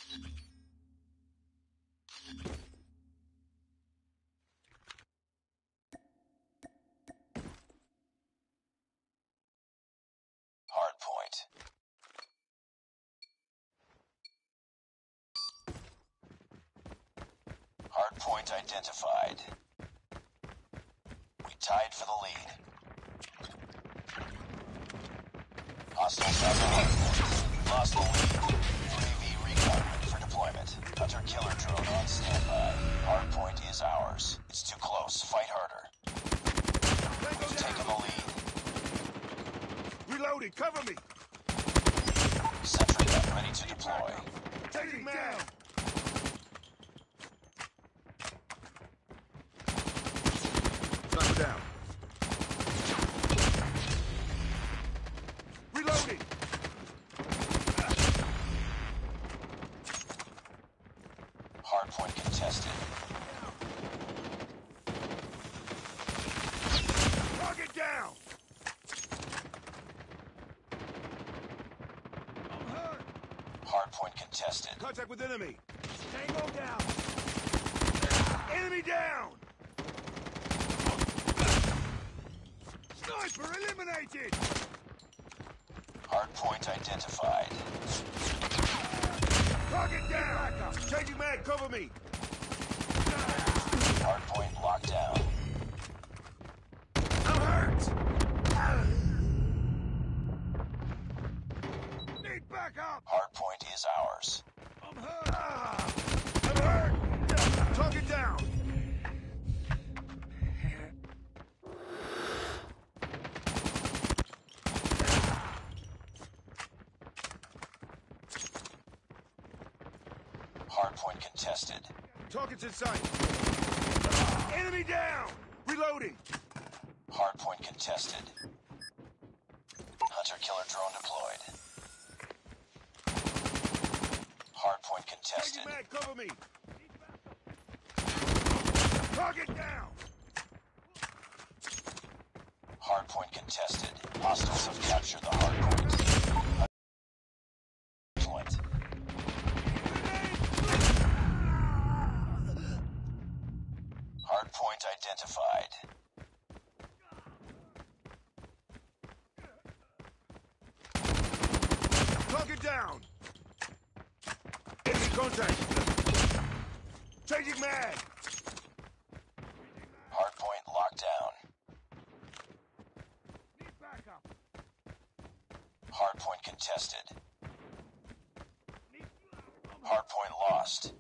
Hardpoint. Hardpoint identified. We tied for the lead. Hostiles have the hardpoint. Lost the lead. UAV recon ready for deployment. Hunter killer drone on standby. Hardpoint is ours. It's too close. Fight harder. We've taken the lead. Reloaded, cover me! Sentry gun ready to deploy. Taking man! Sniper down. Reloading! Hardpoint contested. Target down! I'm hurt! Hardpoint contested. Contact with enemy! Tango down! Enemy down! Sniper eliminated! Hardpoint identified. Target down! Changing mag, cover me! Hardpoint locked down. I'm hurt! Need backup! Hardpoint is ours. I'm hurt! I'm hurt! Target down! Hardpoint contested. Target's in sight! Enemy down! Reloading! Hardpoint contested. Hunter killer drone deployed. Hardpoint contested. Changing mag, cover me! Target down! Hardpoint contested. Hostiles have captured the hardpoint. Point. Hardpoint identified. Target down! Enemy contact! Changing mag! Hardpoint locked down. Need backup! Hardpoint contested. Hardpoint lost.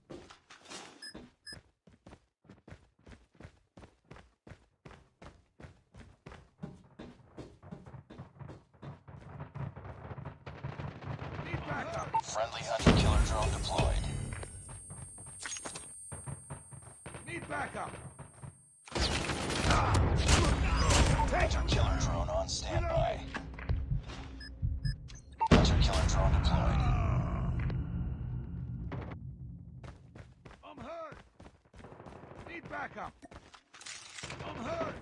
Need backup! Friendly hunter killer drone deployed. Need backup! Hunter killer drone on standby. Hunter killer drone deployed. I'm hurt! Need backup! I'm hurt!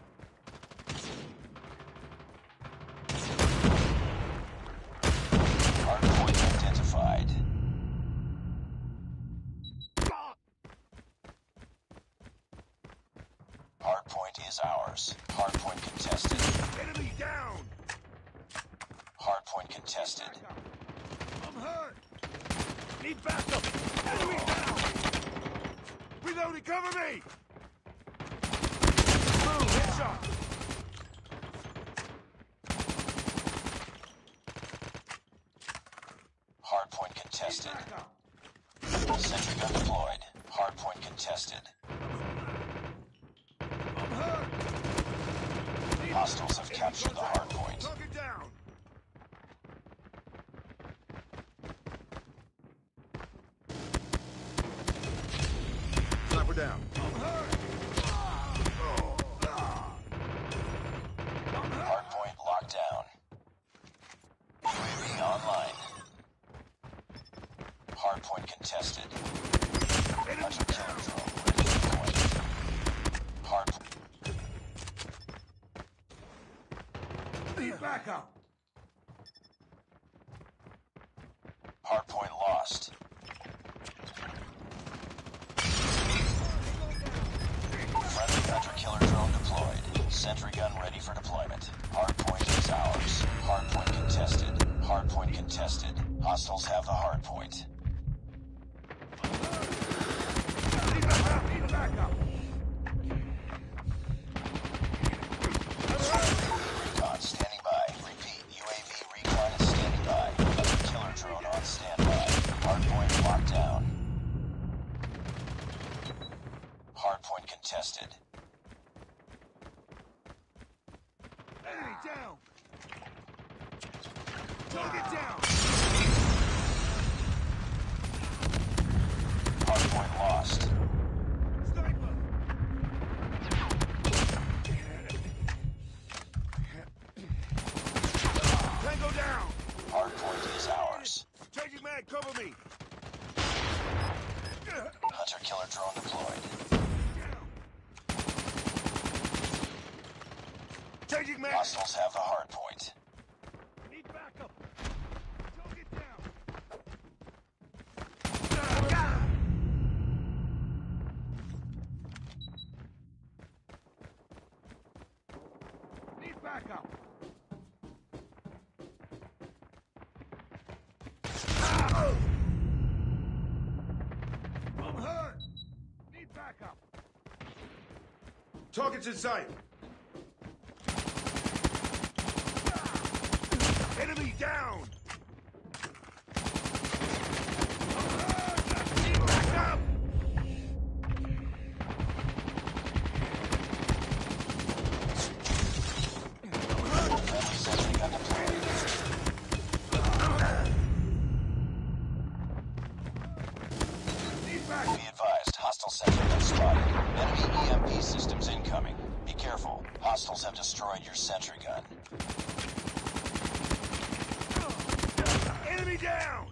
Hardpoint identified. Hardpoint is ours. Hardpoint contested. Enemy down! Hardpoint contested. I'm hurt! Need backup! Enemy down! Reloading, cover me! Boom, headshot! Hardpoint Need contested. backup! Sentry gun deployed. Hardpoint contested. I'm hurt! Need Hostiles have captured the hardpoint. Target down! Sniper down. I'm hurt! I'm hurt! Hardpoint locked down. UAV online. Hardpoint contested. Hunter killer drone ready to deploy. Hardpoint. Need backup! Hardpoint lost. Sentry gun ready for deployment. Hardpoint is ours. Hardpoint contested. Hardpoint contested. Hostiles have the hardpoint. Need backup. Recon standing by. Repeat, UAV recon is standing by. Another killer drone on standby. Hardpoint locked down. Hardpoint contested. Enemy down. Target down. Hardpoint lost. Sniper. Tango down. Hardpoint is ours. Changing mag, cover me. Hunter killer drone deployed. Changing mag. Hostiles have the hardpoint. Need backup. Target down. Need backup. I'm hurt. Need backup. Target's in sight. Enemy down. Need backup. Friendly sentry gun deployed. Need backup. Be advised, hostile sentry gun spotted. Enemy EMP systems incoming. Be careful. Hostiles have destroyed your sentry gun. Enemy down.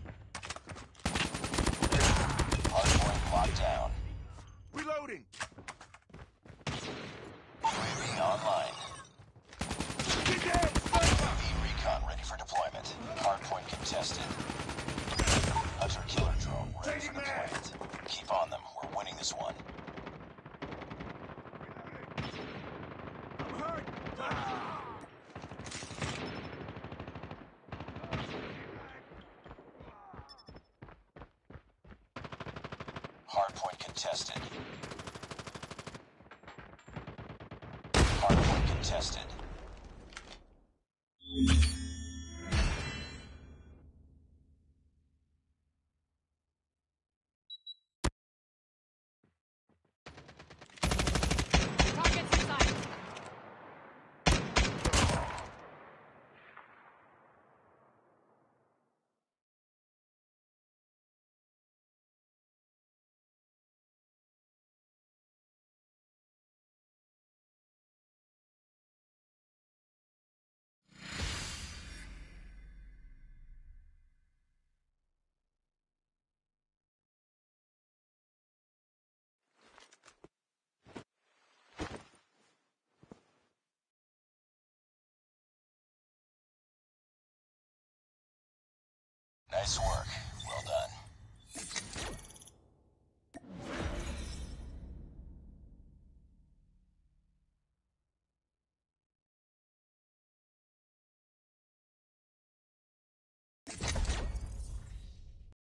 Hardpoint locked down. Reloading. UAV online. Get down. Sniper. UAV recon ready for deployment. Hardpoint contested. Hunter killer drone ready for deployment. Keep on them. We're winning this one. I'm hurt. Hardpoint contested. Hardpoint contested. Targets in sight. Nice work.